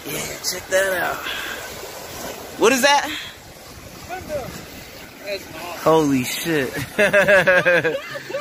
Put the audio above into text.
Yeah, check that out. What is that? Spoonbill. That's awesome. Holy shit.